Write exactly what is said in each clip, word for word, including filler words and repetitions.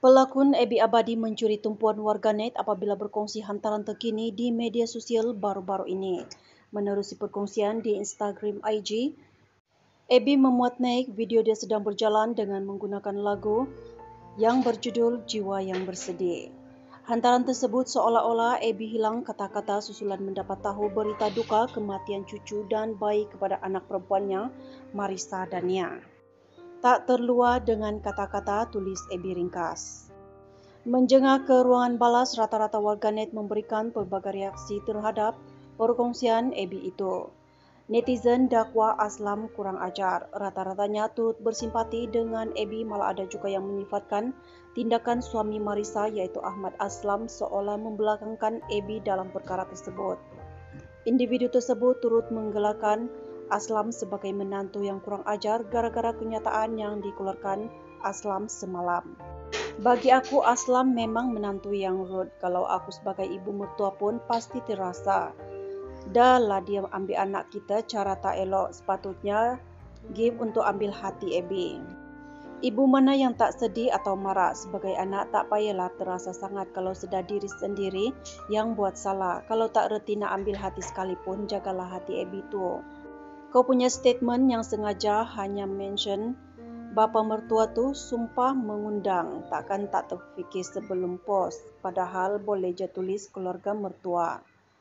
Pelakon Ebi Abadi mencuri tumpuan warganet apabila berkongsi hantaran terkini di media sosial baru-baru ini. Menerusi perkongsian di Instagram I G, Ebi memuat naik video dia sedang berjalan dengan menggunakan lagu yang berjudul Jiwa Yang Bersedih. Hantaran tersebut seolah-olah Ebi hilang kata-kata susulan mendapat tahu berita duka kematian cucu dan bayi kepada anak perempuannya, Marissa Dania. Tak terluar dengan kata-kata, tulis Ebi ringkas. Menjengah ke ruangan balas, rata-rata warganet memberikan pelbagai reaksi terhadap perkongsian Ebi itu. Netizen dakwa Aslam kurang ajar. Rata-ratanya turut bersimpati dengan Ebi, malah ada juga yang menyifatkan tindakan suami Marissa iaitu Ahmad Aslam seolah membelakangkan Ebi dalam perkara tersebut. Individu tersebut turut menggelarkan Aslam sebagai menantu yang kurang ajar gara-gara kenyataan yang dikeluarkan Aslam semalam. Bagi aku, Aslam memang menantu yang rude. Kalau aku sebagai ibu mertua pun pasti terasa. Dah lah dia ambil anak kita cara tak elok. Sepatutnya give untuk ambil hati Ebi. Ibu mana yang tak sedih atau marah? Sebagai anak tak payahlah terasa sangat kalau sedar diri sendiri yang buat salah. Kalau tak reti nak ambil hati sekalipun, jagalah hati Ebi tu. Kau punya statement yang sengaja hanya mention bapa mertua tu sumpah mengundang, takkan tak terfikir sebelum post, padahal boleh je tulis keluarga mertua.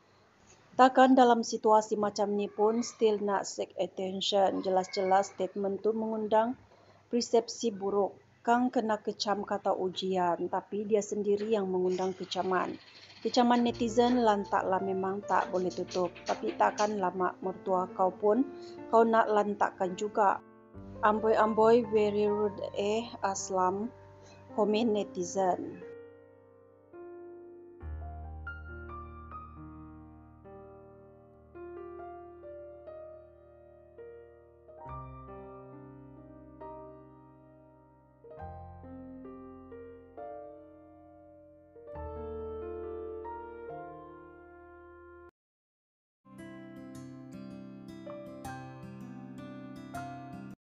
Takkan dalam situasi macam ni pun still nak seek attention. Jelas-jelas statement tu mengundang persepsi buruk. Kang kena kecam kata ujian, tapi dia sendiri yang mengundang kecaman. Kecaman netizen lantaklah memang tak boleh tutup, tapi takkan lama mertua kau pun kau nak lantakkan juga. Amboi-amboi very rude eh Aslam, komen netizen.